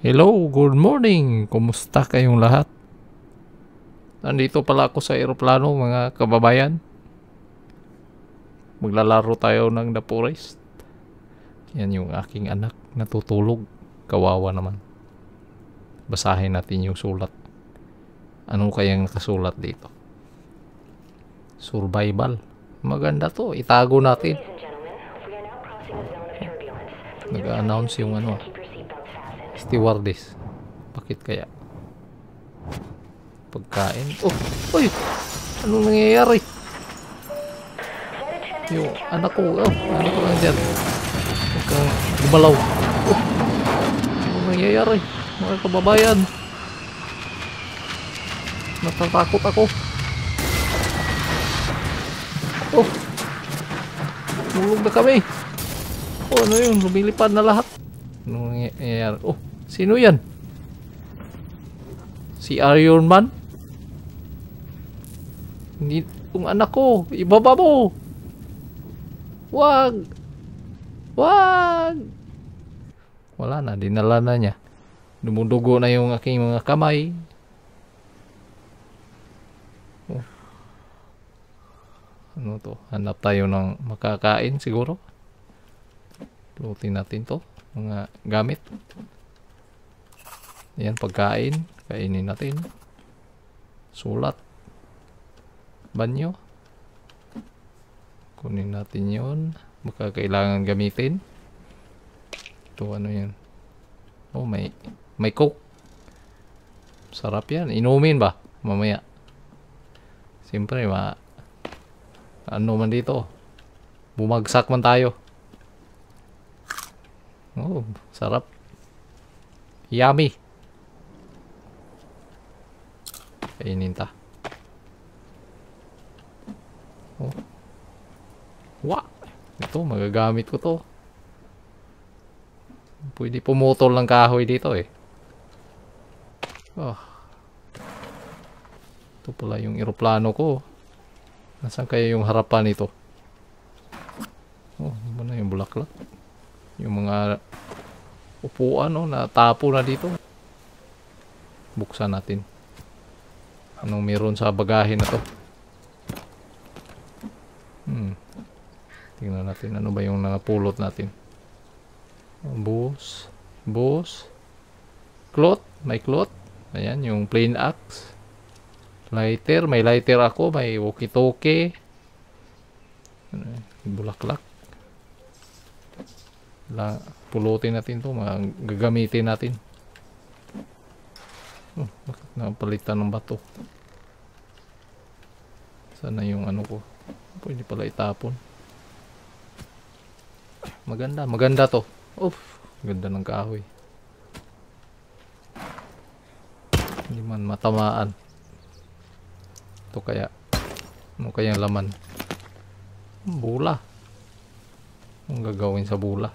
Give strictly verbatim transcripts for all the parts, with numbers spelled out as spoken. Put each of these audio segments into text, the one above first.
Hello, good morning. Kumusta kayong lahat? Nandito pala ako sa eroplano, mga kababayan. Maglalaro tayo ng The Forest. Yan yung aking anak natutulog. Kawawa naman. Basahin natin yung sulat. Ano kayang nakasulat dito? Survival. Maganda to. Itago natin. Nag-announce yung ano. Stewardess. Bakit kaya? Pagkain. Oh! Uy! Anong nangyayari? Yung anak ko. Oh! Ano ko lang dyan? Huwag kang gumalaw. Oh! Anong nangyayari? Mga kababayan. Natatakot ako. Oh! Mulog na kami. Oh! Ano yun? Lumilipad na lahat. Anong nangyayari? Oh! Sino yan? Si Iron Man? Hindi, yung anak ko, ibaba mo. Wag. Wag. Wala na, dinala na niya. Dumudugo na yung aking mga kamay. Oh. Ano to? Hanap tayo ng makakain siguro. Lutin natin to. Mga gamit. Yan, pagkain. Kainin natin. Sulat. Banyo. Kunin natin yun. Baka kailangan gamitin. Ito, ano yan? Oh, may may coke. Sarap yan. Inumin ba? Mamaya. Siyempre, ma ano man dito. Bumagsak man tayo. Oh, sarap. Yummy. Kainin ta. Oh. Wah! Ito, magagamit ko to. Pwede pumutol ng kahoy dito eh. Oh. Ito pala yung eroplano ko. Nasaan kaya yung harapan nito? Oh, ano na yung bulaklak? Yung mga upuan, oh, natapo na dito. Buksan natin. Anong meron sa bagahe na to? Hmm. Tingnan natin ano ba yung napulot natin. Bus. Bus. Cloth. May cloth. Ayan, yung plain axe. Lighter. May lighter ako. May walkie-talkie. Bulaklak. La, pulutin natin to. Gagamitin natin. Oh, bakit napalitan ng bato? Sana yung ano ko. Pwede pala itapon. Maganda, maganda to. Oof, ganda ng kahoy. Hindi man matamaan. Ito kaya. Ano kayang laman? Bula. Anong gagawin sa bula?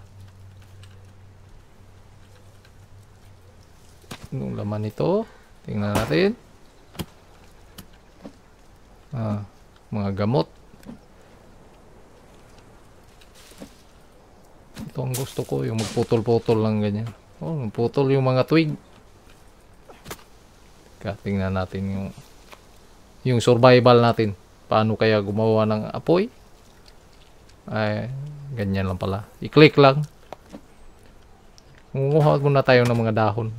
Anong laman ito? Tingnan natin. Ah, mga gamot. Ito ang gusto ko, yung magputol-putol lang ganyan. Oh, magputol yung mga twig. Kaya tingnan natin yung yung survival natin. Paano kaya gumawa ng apoy? Ay, ganyan lang pala. I-click lang. Munguha muna tayo ng mga dahon.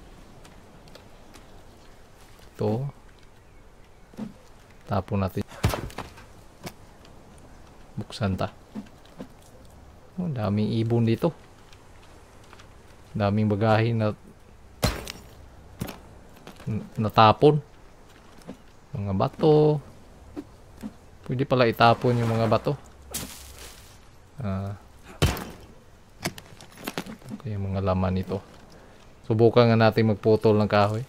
Ito. Tapon natin. Buksan ta. Oh, daming ibon dito. Daming bagahe na natapon. Mga bato. Pwede pala itapon yung mga bato. Ah. Okay, yung mga laman ito. Subukan nga natin magputol ng kahoy.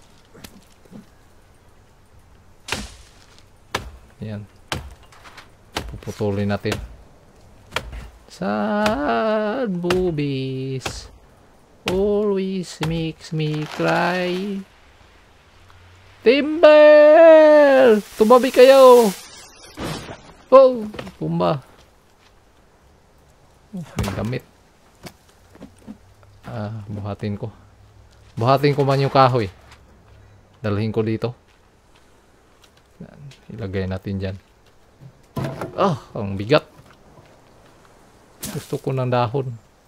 Yan. Puputulin natin. Sad boobies always makes me cry. Timber! Tumabi kayo! Oh! Tumba. Oh, may damit. Ah, buhatin ko. Buhatin ko man yung kahoy. Dalhin ko dito. Yan. Ilagay natin dyan. Ah, ang bigat. Gusto ko ng dahon.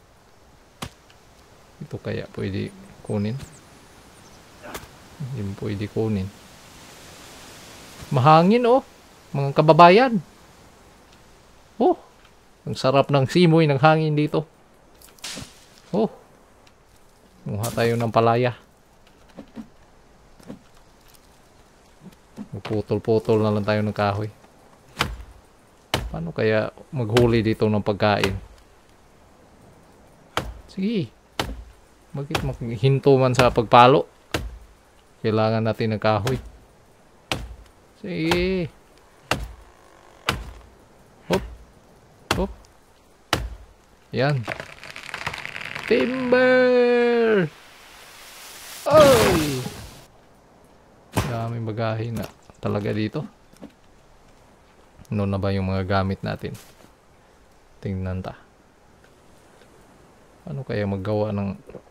Ito kaya pwede kunin. Hindi mo pwede kunin. Mahangin oh. Mga kababayan. Oh. Ang sarap ng simoy ng hangin dito. Oh. Muha tayo ng palaya. Putol-putol na lang tayo ng kahoy. Paano kaya maghuli dito ng pagkain? Sige. Bakit maghinto man sa pagpalo? Kailangan natin ng kahoy. Sige. Hop. Hop. Yan. Timber! Oy! Daming bagahe na talaga dito. Ano na ba yung mga gamit natin? Tingnan ta. Ano kaya maggawa ng...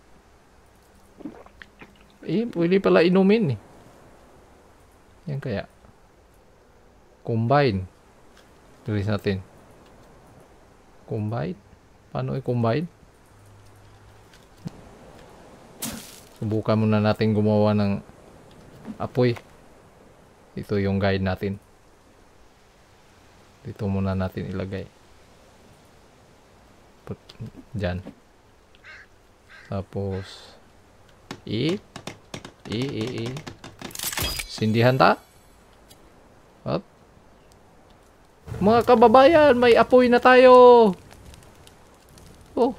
Eh, pwede pala inumin eh. Yan kaya. Combine. Release natin. Combine? Paano i-combine? Subukan muna natin gumawa ng apoy. Ito yung guide natin. Dito muna natin ilagay. Put dyan. Tapos i i i i sindihan ta. Up. Mga kababayan, may apoy na tayo. Oh.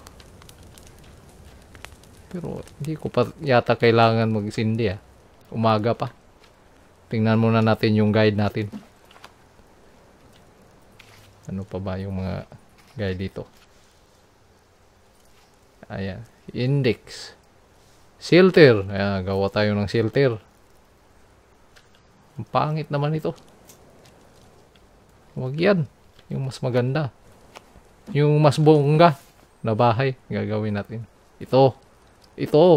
Pero hindi ko pa yata kailangan magsindi ah. Umaga pa. Tingnan muna natin yung guide natin. Ano pa ba yung mga guide dito? Ayan. Index. Shelter. Ayan, gawa tayo ng shelter. Ang pangit naman ito. Huwag yan. Yung mas maganda. Yung mas bongga na bahay. Gagawin natin. Ito. Ito.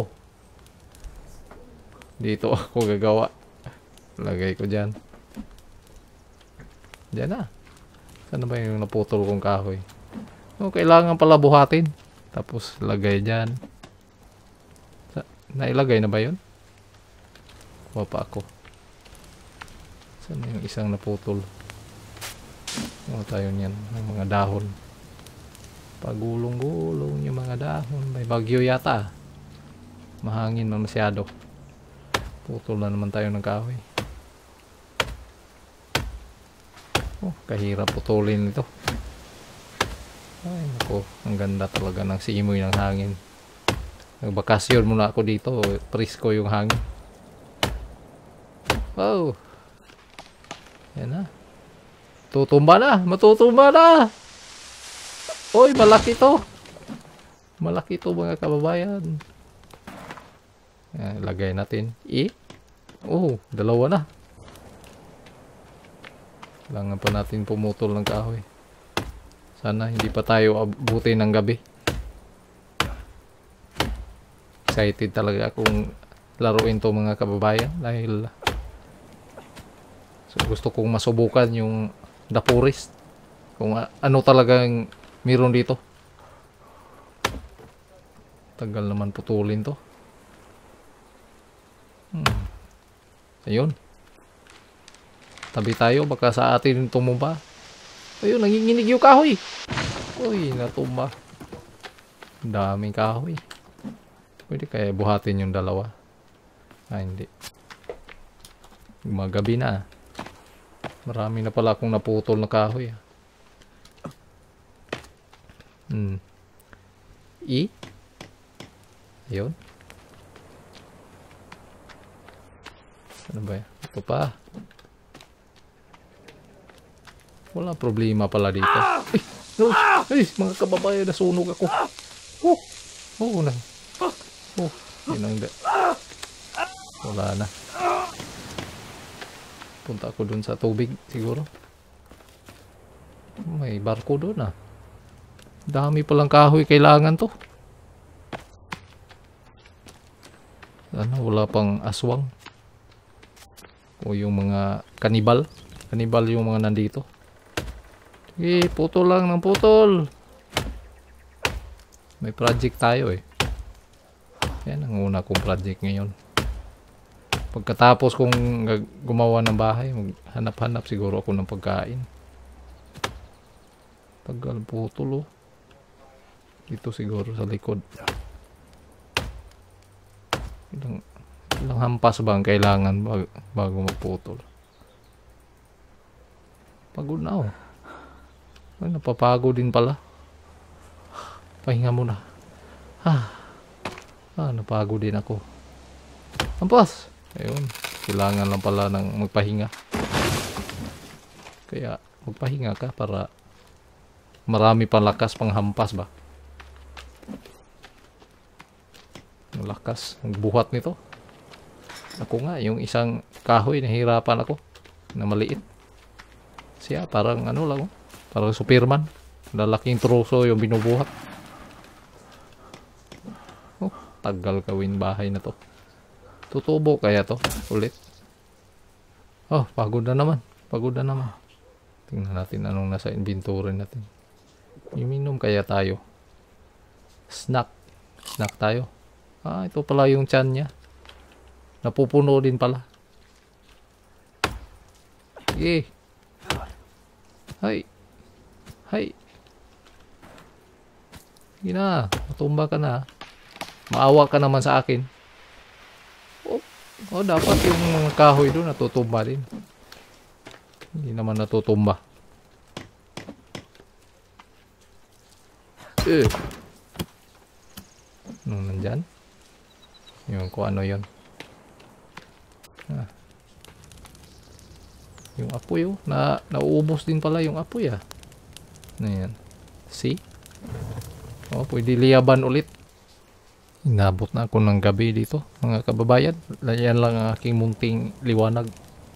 Dito ako gagawa. Lagay ko dyan. Dyan na. Saan ba yung naputol kong kahoy? O, kailangan pala buhatin. Tapos lagay dyan. Sa, nailagay na ba yun? Kuha pa ako. Saan yung isang naputol? O tayo niyan. Yung mga dahon. Pagulong-gulong yung mga dahon. May bagyo yata. Mahangin man masyado. Putol na naman tayo ng kahoy. Oh, kahirap putulin ito. Ay, naku. Ang ganda talaga ng simoy ng hangin. Nagbakasyon muna ako dito. Presko yung hangin. Wow. Yan na. Tutumba na. Matutumba na. Oy, malaki to. Malaki to mga kababayan. Yan, lagay natin. I. Oh, dalawa na. Kailangan pa natin pumutol ng kahoy. Sana hindi pa tayo abutin ng gabi. Excited talaga akong laruin to mga kababayan. Dahil so, gusto kong masubukan yung The Forest. Kung uh, ano talagang meron dito. Tagal naman putulin to. Hmm. Ayun. Tabi tayo, baka sa atin tumumba. Ayun, nanginginig yung kahoy. Uy, natumba. Daming kahoy. Pwede kaya buhatin yung dalawa. Ah, hindi. Magabi na. Marami na pala akong naputol na kahoy. Hmm. I. Ayun. Ano ba yan? Ito pa. Wala problema pala dito. Ay! No! Ay! Mga kababayan, nasunog ako. Oh! Oh! Na. Oh! Inangga. Wala na. Punta ako dun sa tubig siguro. May barko dun ah. Dami palang kahoy kailangan to. Ano, wala pang aswang. O yung mga kanibal. Kanibal yung mga nandito. Sige, putol lang ng putol. May project tayo eh. Yan ang una kong project ngayon. Pagkatapos kong gumawa ng bahay, maghanap-hanap siguro ako ng pagkain. Tagal putol oh. Dito siguro sa likod. Ilang, ilang hampas ba ang kailangan bago, bago magputol? Pagod na oh. Ay, napapagod din pala. Pahinga muna. Ah, ah napagod din ako. Hampas! Ayun, kailangan lang pala ng magpahinga. Kaya magpahinga ka para marami pang lakas pang hampas ba? Ang lakas, ang buhat nito. Ako nga, yung isang kahoy, nahihirapan ako na maliit. Siya, parang ano lang, parang Superman. Lalaking troso yung binubuhat. Oh, tagal gawin bahay na to. Tutubo kaya to ulit. Oh, pagod na naman. Pagod na naman. Tingnan natin anong nasa inventory natin. Uminom kaya tayo. Snack. Snack tayo. Ah, ito pala yung tiyan niya. Napupuno din pala. Sige. Hay. Hay. Sige na. Matumba ka na. Maawa ka naman sa akin. Oh, oh dapat yung mga kahoy doon natutumba din. Hindi naman natutumba. Eh. Ano nandyan? Yung kung ano yun. Ah. Yung apoy oh. Na, nauubos din pala yung apoy ah. Ano yan? See? Oh, pwede liyaban ulit. Inabot na ako ng gabi dito, mga kababayan. Yan lang ang aking munting liwanag.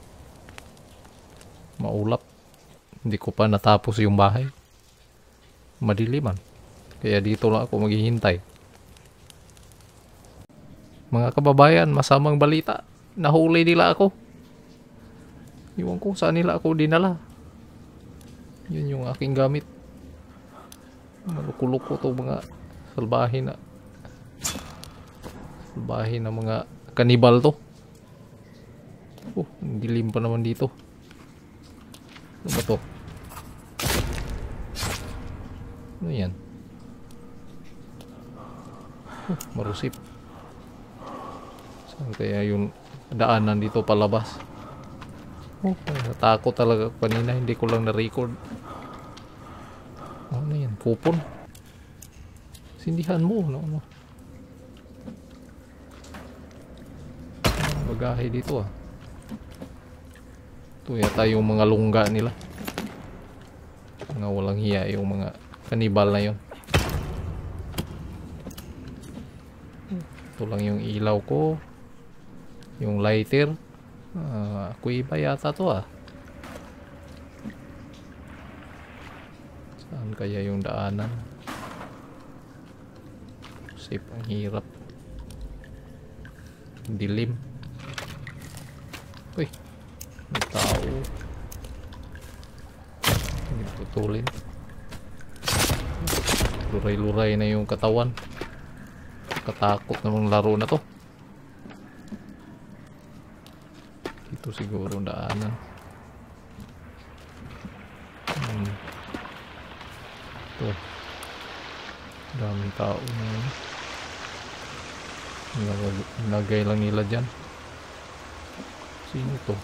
Maulap. Hindi ko pa natapos yung bahay. Madiliman. Kaya dito lang ako maghihintay. Mga kababayan, masamang balita. Nahuli nila ako. Iwan ko saan nila ako dinala. Yun yung aking gamit. Malukulok ko to mga salbahe na. Salbahe na mga kanibal to. Oh, dilim pa naman dito. Ano ba to? Ano yan? Oh, marusip. Saan kaya yung daanan dito palabas? Oh, natakot talaga kanina. Hindi ko lang na-record. Ano yan? Kupon. Sindihan mo. No? Ano bagahe dito ah. Ito yata yung mga lungga nila. Mga walang hiya yung mga kanibal na yun. Ito lang yung ilaw ko. Yung lighter. Uh, ako iba yata to ah. Saan kaya yung daanan? Safe, ang hirap. Dilim. Uy, may tao. Hindi tutulin. Luray-luray na yung katawan. Katakot namang laro na to. Ito siguro daanan. Hmm. Ito. Daming tao na yun. Nagay lang nila dyan. Sino to?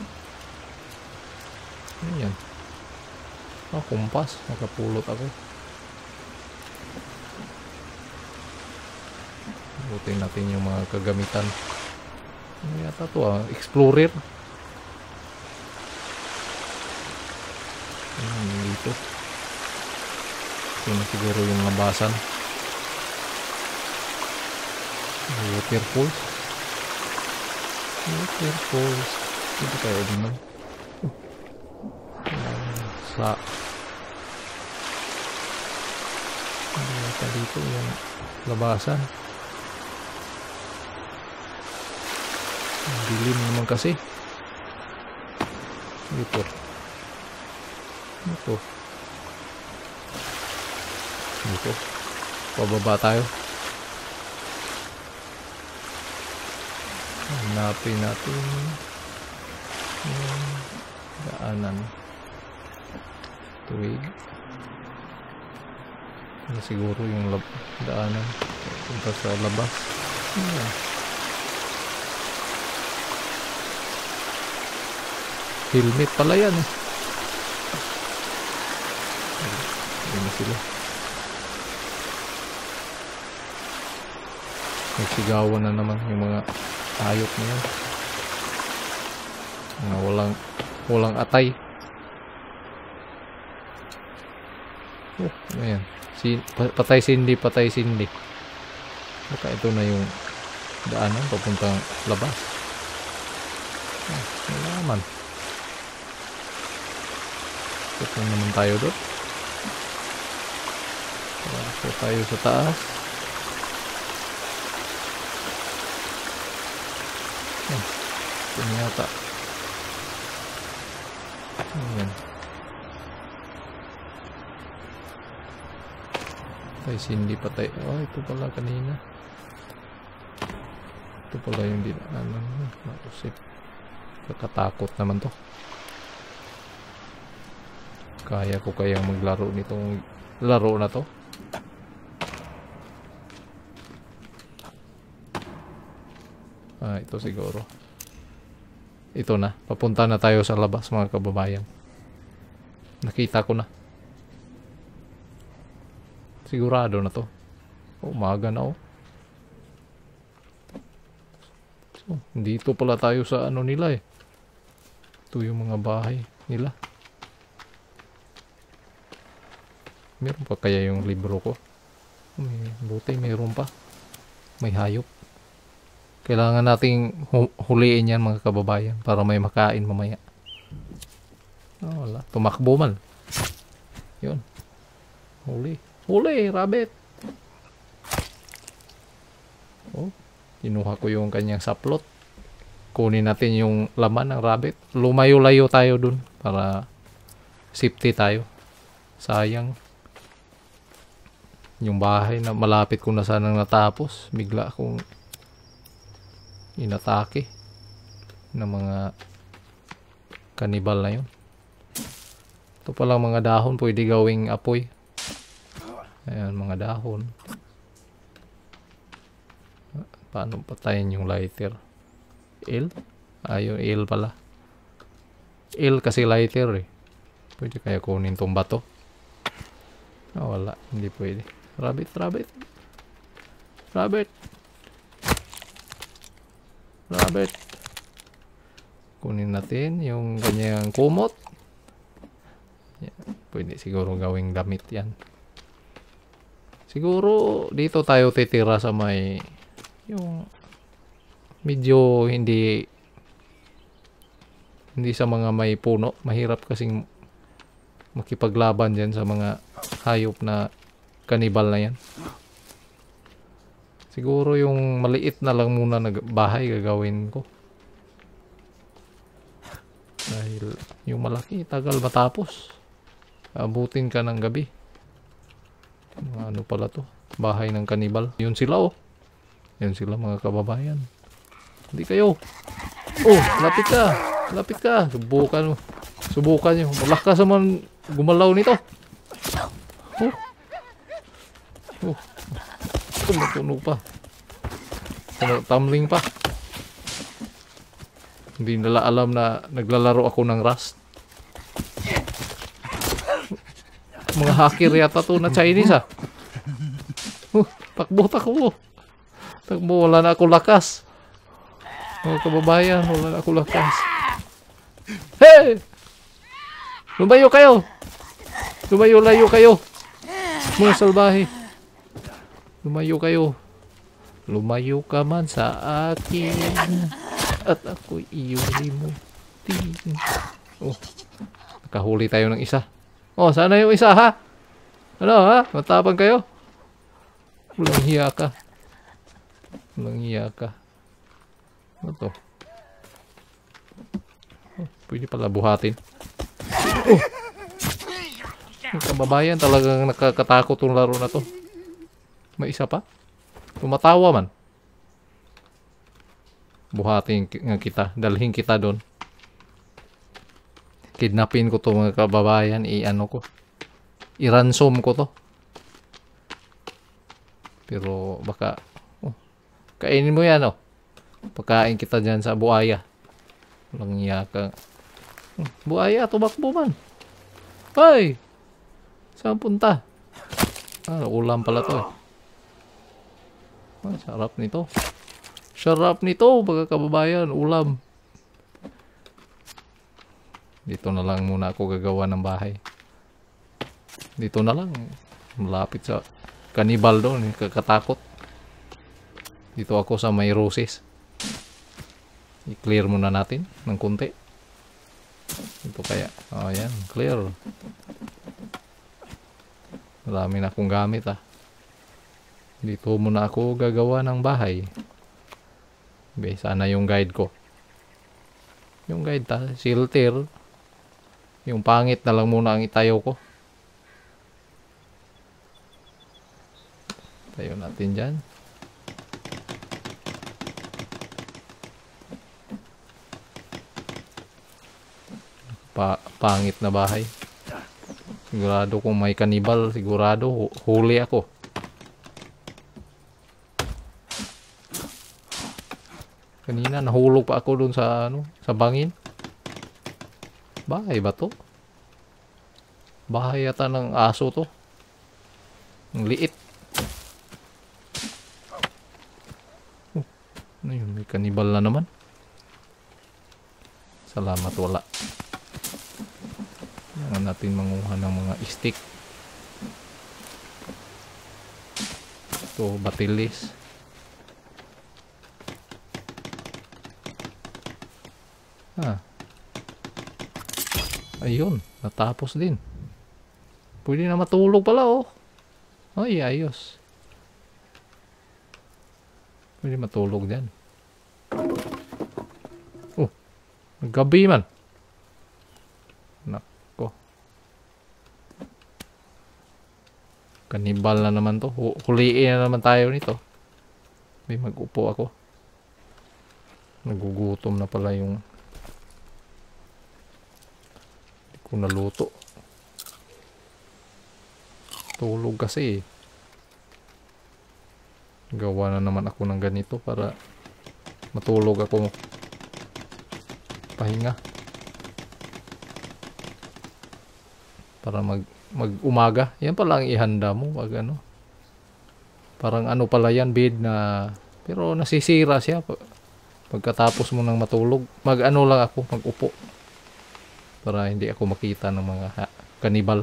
Ano yan? Ah, kumpas. Nakapulot ako. Butin natin yung mga kagamitan. Ano yata to ah? Explorer. Ayan, dito. Ito na siguro yung labasan. Water falls. Water falls. Dito tayo din no? Sa ano yata dito yung labasan. Dilim naman kasi. Ito. Ito. Ito. Pababa tayo. Hanapin natin yung daanan. Tuwig. Ano siguro yung lab daanan punta sa labas. Ayan. Helmet pala yan eh. Ayan na sila. Nagsigawan na naman yung mga hayop na yan. Mga walang walang atay. Oh, ayan. Si, patay sindi, patay sindi. Baka ito na yung daanan papuntang labas. Ah, wala naman. Ito naman tayo doon. Ito tayo sa taas. Ah, ito na yata. Ayan. Patay sindi, patay. Oh, ito pala kanina. Ito pala yung dinaanan. Nakusip. Kakatakot naman to. Kaya ko kayang maglaro nitong laro na to. Ah, ito siguro. Ito na. Papunta na tayo sa labas, mga kababayan. Nakita ko na. Sigurado na to. Oh, umaga na oh. So, dito pala tayo sa ano nila eh. Ito yung mga bahay nila. Meron pa kaya yung libro ko? May, buti mayroon pa. May hayop. Kailangan nating hu huliin yan, mga kababayan, para may makain mamaya. Oh, wala. Tumakbo man. Yun. Huli. Huli, rabbit. Oh, kinuha ko yung kanyang saplot. Kunin natin yung laman ng rabbit. Lumayo-layo tayo dun para safety tayo. Sayang. Yung bahay na malapit ko na sanang natapos, bigla akong inatake ng mga kanibal na yun. Ito palang mga dahon pwede gawing apoy. Ayan, mga dahon. Paano patayin yung lighter? L? Ah, yung L pala. L kasi lighter eh. Pwede kaya kunin tong bato? Ah, wala. Hindi pwede. Rabbit, rabbit. Rabbit. Rabbit. Kunin natin yung kanyang kumot. Yan. Pwede siguro gawing damit yan. Siguro dito tayo titira sa may yung medyo hindi hindi sa mga may puno. Mahirap kasing makipaglaban dyan sa mga hayop na kanibal na yan. Siguro yung maliit na lang muna na bahay gagawin ko. Dahil yung malaki tagal matapos. Abutin ka ng gabi. Ano pala to? Bahay ng kanibal. Yun sila oh. Yun sila mga kababayan. Hindi kayo. Oh, lapit ka. Lapit ka. Subukan mo. Subukan nyo. Malakas naman gumalaw nito. Oh. Oh. Tunog pa. Tumbling pa. Hindi nila alam na naglalaro ako ng Rust. Mga hacker yata to na Chinese ah. Uh, takbo, takbo. Takbo, wala na ako lakas. Mga kababayan, wala na ako lakas. Hey! Lumayo kayo! Lumayo-layo kayo! Mga salbahe. Lumayo kayo. Lumayo ka man sa akin. At ako'y iuwi mo. Oh, nakahuli tayo ng isa. Oh, sana yung isa ha? Ano ha? Matapang kayo? Walang hiya ka. Walang hiya ka. Ano to? Oh, pwede pala buhatin. Oh! Yung kababayan talagang nakakatakot yung laro na to. May isa pa? Tumatawa man. Buhatin nga kita. Dalhin kita doon. Kidnapin ko to mga kababayan. I-ano ko. I-ransom ko to. Pero baka... Oh, kainin mo yan oh. Pagkain kita dyan sa buaya. Walang iya ka. Hmm, buaya, tumakbo man. Hoy! Saan punta? Ah, ulam pala to eh. Ah, sarap nito. Sarap nito, mga kababayan. Ulam. Dito na lang muna ako gagawa ng bahay. Dito na lang. Malapit sa kanibal doon. Kakatakot. Dito ako sa may roses. I-clear muna natin ng kunti. Ito kaya. Oh, yan. Clear. Marami na akong gamit ah. Dito muna ako gagawa ng bahay. Okay, sana yung guide ko. Yung guide ta, silter. Yung pangit na lang muna ang itayo ko. Tayo natin dyan. Pa pangit na bahay. Sigurado kung may kanibal, sigurado hu huli ako. Kanina nahulog pa ako dun sa ano, sa bangin. Bahay ba to? Bahay yata ng aso to. Ang liit. Oh, ano yun? May kanibal na naman. Salamat wala. Yan natin manguha ng mga stick. Ito, batilis. Ah. Ayun, natapos din. Pwede na matulog pala oh. Ay, ayos. Pwede matulog dyan. Oh, gabi man. Nako. Kanibal na naman to. Huliin na naman tayo nito. May mag-upo ako. Nagugutom na pala yung hindi ko naluto. Tulog kasi eh. Gawa na naman ako ng ganito para matulog ako. Pahinga. Para mag mag umaga. Yan pala ang ihanda mo pag ano. Parang ano pala yan, bed na pero nasisira siya pagkatapos mo nang matulog. Mag ano lang ako, mag-upo. Para hindi ako makita ng mga ha, kanibal.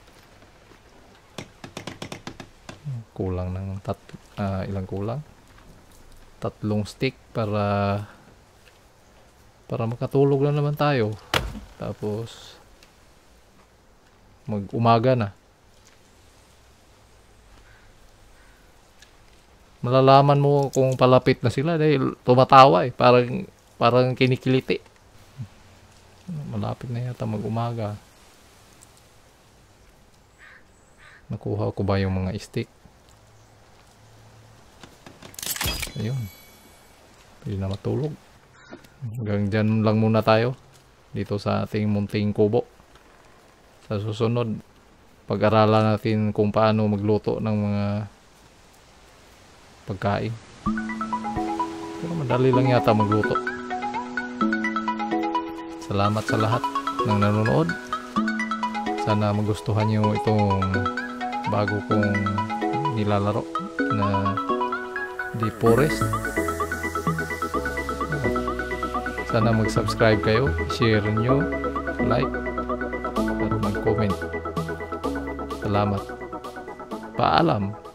Kulang ng tat uh, ilang kulang? Tatlong stick para para makatulog na naman tayo. Tapos mag-umaga na. Malalaman mo kung palapit na sila dahil tumatawa eh. Parang, parang kinikiliti. Malapit na yata mag-umaga. Nakuha ko ba yung mga stick? Ayun. Pwede na matulog. Hanggang dyan lang muna tayo. Dito sa ating munting kubo. Sa susunod, pag-aralan natin kung paano magluto ng mga pagkain. Pero madali lang yata magluto. Salamat sa lahat ng nanonood. Sana magustuhan nyo itong bago kong nilalaro na The Forest. Sana mag-subscribe kayo, share nyo, like, at mag-comment. Salamat. Paalam.